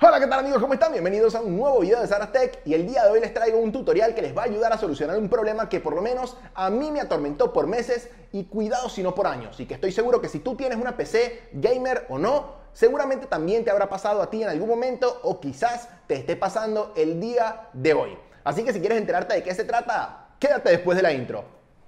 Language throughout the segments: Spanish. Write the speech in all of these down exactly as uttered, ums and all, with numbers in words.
Hola, ¿qué tal amigos? ¿Cómo están? Bienvenidos a un nuevo video de Saras Tech y el día de hoy les traigo un tutorial que les va a ayudar a solucionar un problema que por lo menos a mí me atormentó por meses y cuidado si no por años, y que estoy seguro que si tú tienes una P C gamer o no, seguramente también te habrá pasado a ti en algún momento o quizás te esté pasando el día de hoy. Así que si quieres enterarte de qué se trata, quédate después de la intro.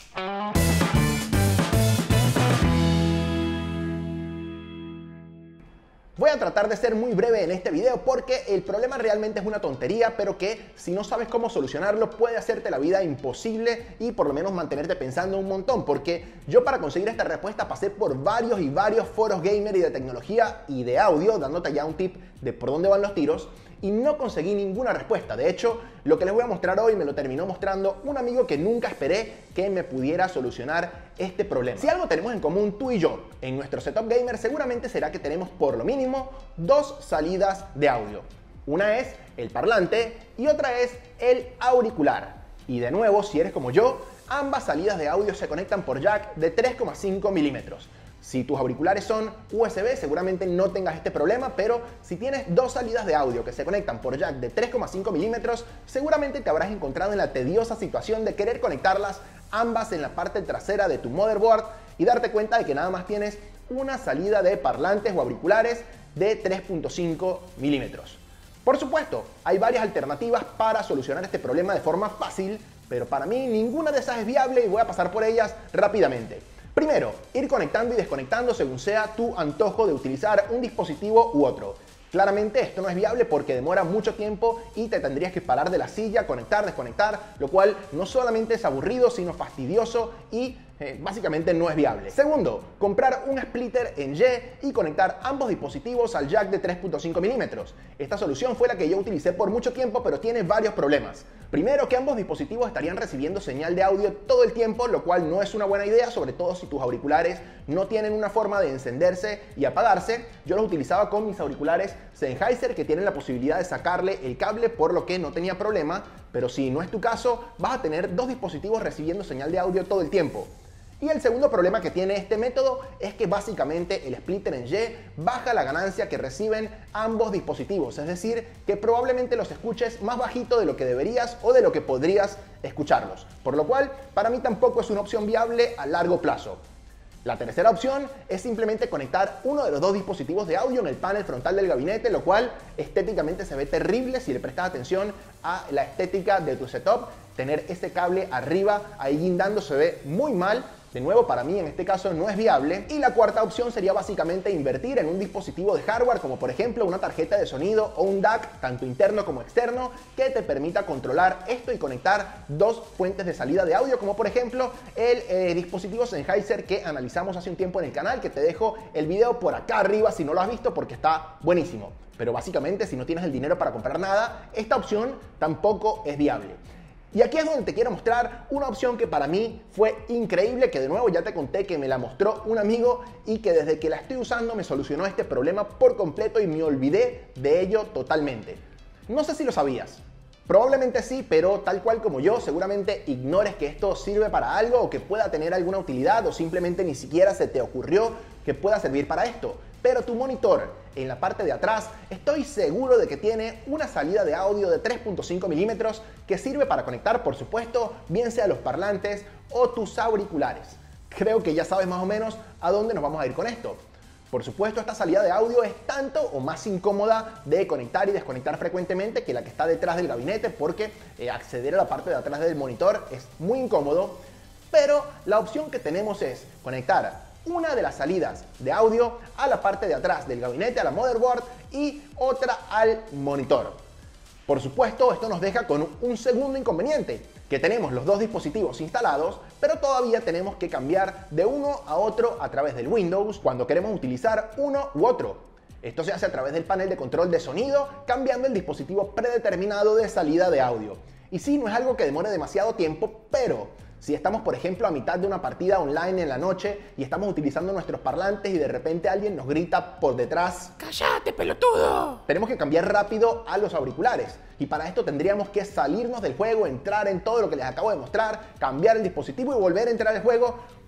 Voy a tratar de ser muy breve en este video porque el problema realmente es una tontería, pero que si no sabes cómo solucionarlo puede hacerte la vida imposible y por lo menos mantenerte pensando un montón, porque yo para conseguir esta respuesta pasé por varios y varios foros gamer y de tecnología y de audio, dándote ya un tip de por dónde van los tiros, y no conseguí ninguna respuesta. De hecho, lo que les voy a mostrar hoy me lo terminó mostrando un amigo que nunca esperé que me pudiera solucionar este problema. Si algo tenemos en común tú y yo en nuestro setup gamer, seguramente será que tenemos por lo mínimo dos salidas de audio. Una es el parlante y otra es el auricular. Y de nuevo, si eres como yo, ambas salidas de audio se conectan por jack de tres coma cinco milímetros. Si tus auriculares son U S B, seguramente no tengas este problema, pero si tienes dos salidas de audio que se conectan por jack de tres coma cinco milímetros, seguramente te habrás encontrado en la tediosa situación de querer conectarlas ambas en la parte trasera de tu motherboard y darte cuenta de que nada más tienes una salida de parlantes o auriculares de tres punto cinco milímetros. Por supuesto, hay varias alternativas para solucionar este problema de forma fácil, pero para mí ninguna de esas es viable y voy a pasar por ellas rápidamente. Primero, ir conectando y desconectando según sea tu antojo de utilizar un dispositivo u otro. Claramente esto no es viable porque demora mucho tiempo y te tendrías que parar de la silla, conectar, desconectar, lo cual no solamente es aburrido, sino fastidioso y eh, básicamente no es viable. Segundo, comprar un splitter en Y y conectar ambos dispositivos al jack de tres punto cinco milímetros. Esta solución fue la que yo utilicé por mucho tiempo, pero tiene varios problemas. Primero, que ambos dispositivos estarían recibiendo señal de audio todo el tiempo, lo cual no es una buena idea, sobre todo si tus auriculares no tienen una forma de encenderse y apagarse. Yo los utilizaba con mis auriculares Sennheiser, que tienen la posibilidad de sacarle el cable, por lo que no tenía problema, pero si no es tu caso, vas a tener dos dispositivos recibiendo señal de audio todo el tiempo. Y el segundo problema que tiene este método es que básicamente el splitter en Y baja la ganancia que reciben ambos dispositivos, es decir, que probablemente los escuches más bajito de lo que deberías o de lo que podrías escucharlos, por lo cual para mí tampoco es una opción viable a largo plazo. La tercera opción es simplemente conectar uno de los dos dispositivos de audio en el panel frontal del gabinete, lo cual estéticamente se ve terrible si le prestas atención a la estética de tu setup. Tener ese cable arriba ahí guindando se ve muy mal. De nuevo, para mí en este caso no es viable. Y la cuarta opción sería básicamente invertir en un dispositivo de hardware, como por ejemplo una tarjeta de sonido o un D A C, tanto interno como externo, que te permita controlar esto y conectar dos fuentes de salida de audio, como por ejemplo el eh, dispositivo Sennheiser que analizamos hace un tiempo en el canal, que te dejo el video por acá arriba si no lo has visto porque está buenísimo. Pero básicamente, si no tienes el dinero para comprar nada, esta opción tampoco es viable. Y aquí es donde te quiero mostrar una opción que para mí fue increíble, que de nuevo ya te conté que me la mostró un amigo y que desde que la estoy usando me solucionó este problema por completo y me olvidé de ello totalmente. No sé si lo sabías, probablemente sí, pero tal cual como yo, seguramente ignores que esto sirve para algo o que pueda tener alguna utilidad o simplemente ni siquiera se te ocurrió que pueda servir para esto. Pero tu monitor, en la parte de atrás, estoy seguro de que tiene una salida de audio de tres punto cinco milímetros que sirve para conectar, por supuesto, bien sea los parlantes o tus auriculares. Creo que ya sabes más o menos a dónde nos vamos a ir con esto. Por supuesto, esta salida de audio es tanto o más incómoda de conectar y desconectar frecuentemente que la que está detrás del gabinete, porque eh, acceder a la parte de atrás del monitor es muy incómodo, pero la opción que tenemos es conectar una de las salidas de audio a la parte de atrás del gabinete, a la motherboard, y otra al monitor. Por supuesto, esto nos deja con un segundo inconveniente, que tenemos los dos dispositivos instalados, pero todavía tenemos que cambiar de uno a otro a través del Windows cuando queremos utilizar uno u otro. Esto se hace a través del panel de control de sonido, cambiando el dispositivo predeterminado de salida de audio. Y sí, no es algo que demore demasiado tiempo, pero si estamos, por ejemplo, a mitad de una partida online en la noche y estamos utilizando nuestros parlantes y de repente alguien nos grita por detrás: ¡cállate, pelotudo!, tenemos que cambiar rápido a los auriculares. Y para esto tendríamos que salirnos del juego, entrar en todo lo que les acabo de mostrar, cambiar el dispositivo y volver a entrar al juego.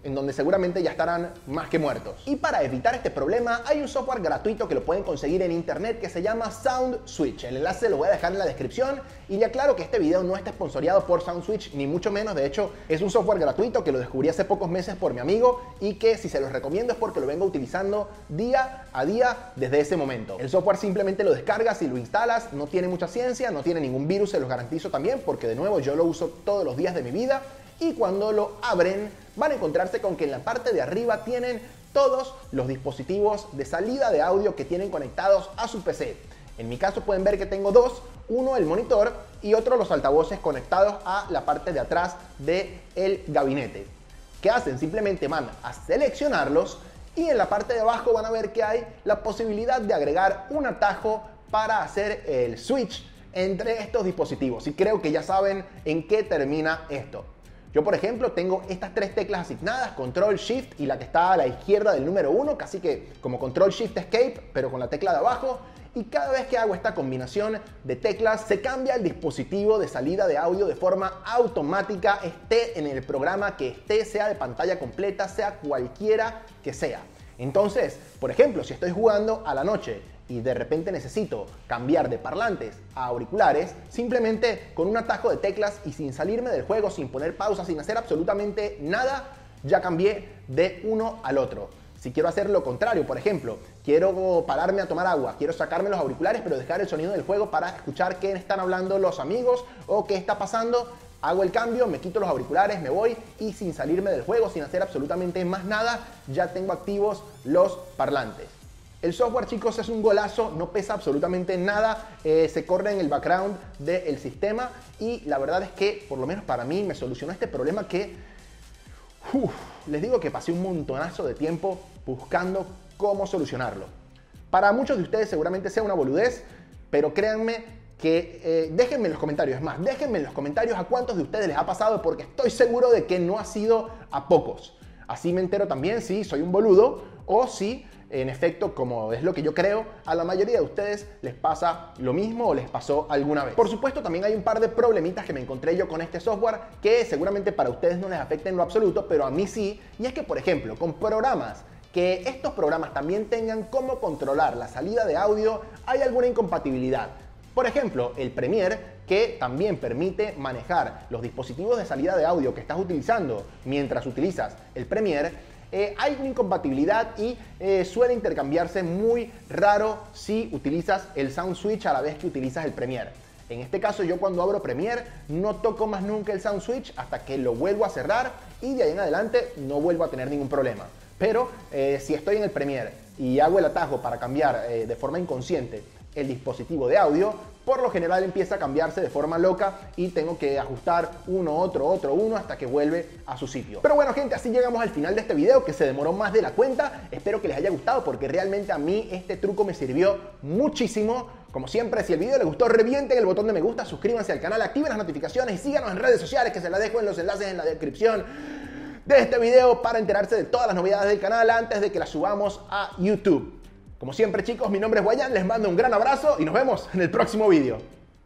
en donde seguramente ya estarán más que muertos. Y para evitar este problema hay un software gratuito que lo pueden conseguir en internet que se llama SoundSwitch. El enlace lo voy a dejar en la descripción y le aclaro que este video no está sponsoreado por SoundSwitch ni mucho menos. De hecho, es un software gratuito que lo descubrí hace pocos meses por mi amigo y que si se los recomiendo es porque lo vengo utilizando día a día desde ese momento. El software simplemente lo descargas y lo instalas, no tiene mucha ciencia, no tiene ningún virus, se los garantizo también porque de nuevo yo lo uso todos los días de mi vida. Y cuando lo abren van a encontrarse con que en la parte de arriba tienen todos los dispositivos de salida de audio que tienen conectados a su P C. En mi caso pueden ver que tengo dos, uno el monitor y otro los altavoces conectados a la parte de atrás del gabinete. ¿Qué hacen? Simplemente van a seleccionarlos y en la parte de abajo van a ver que hay la posibilidad de agregar un atajo para hacer el switch entre estos dispositivos. Y creo que ya saben en qué termina esto. Yo, por ejemplo, tengo estas tres teclas asignadas, Control Shift y la que está a la izquierda del número uno, casi que como Control Shift Escape, pero con la tecla de abajo. Y cada vez que hago esta combinación de teclas, se cambia el dispositivo de salida de audio de forma automática, esté en el programa que esté, sea de pantalla completa, sea cualquiera que sea. Entonces, por ejemplo, si estoy jugando a la noche y de repente necesito cambiar de parlantes a auriculares, simplemente con un atajo de teclas y sin salirme del juego, sin poner pausa, sin hacer absolutamente nada, ya cambié de uno al otro. Si quiero hacer lo contrario, por ejemplo, quiero pararme a tomar agua, quiero sacarme los auriculares pero dejar el sonido del juego para escuchar qué están hablando los amigos o qué está pasando, hago el cambio, me quito los auriculares, me voy y sin salirme del juego, sin hacer absolutamente más nada, ya tengo activos los parlantes. El software, chicos, es un golazo, no pesa absolutamente nada, eh, se corre en el background del sistema y la verdad es que, por lo menos para mí, me solucionó este problema que, uf, les digo que pasé un montonazo de tiempo buscando cómo solucionarlo. Para muchos de ustedes seguramente sea una boludez, pero créanme que eh, déjenme en los comentarios, es más, déjenme en los comentarios a cuántos de ustedes les ha pasado porque estoy seguro de que no ha sido a pocos. Así me entero también si soy un boludo o si en efecto, como es lo que yo creo, a la mayoría de ustedes les pasa lo mismo o les pasó alguna vez. Por supuesto, también hay un par de problemitas que me encontré yo con este software que seguramente para ustedes no les afecta en lo absoluto, pero a mí sí. Y es que, por ejemplo, con programas que estos programas también tengan cómo controlar la salida de audio, hay alguna incompatibilidad. Por ejemplo, el Premiere, que también permite manejar los dispositivos de salida de audio que estás utilizando mientras utilizas el Premiere, Eh, hay una incompatibilidad y eh, suele intercambiarse muy raro si utilizas el SoundSwitch a la vez que utilizas el Premiere. En este caso, yo cuando abro Premiere no toco más nunca el SoundSwitch hasta que lo vuelvo a cerrar y de ahí en adelante no vuelvo a tener ningún problema. Pero eh, si estoy en el Premiere y hago el atajo para cambiar eh, de forma inconsciente el dispositivo de audio, por lo general empieza a cambiarse de forma loca y tengo que ajustar uno, otro, otro, uno hasta que vuelve a su sitio. Pero bueno, gente, así llegamos al final de este video que se demoró más de la cuenta. Espero que les haya gustado porque realmente a mí este truco me sirvió muchísimo. Como siempre, si el video les gustó, revienten el botón de me gusta, suscríbanse al canal, activen las notificaciones y síganos en redes sociales que se las dejo en los enlaces en la descripción de este video para enterarse de todas las novedades del canal antes de que las subamos a YouTube. Como siempre, chicos, mi nombre es Guayán, les mando un gran abrazo y nos vemos en el próximo video.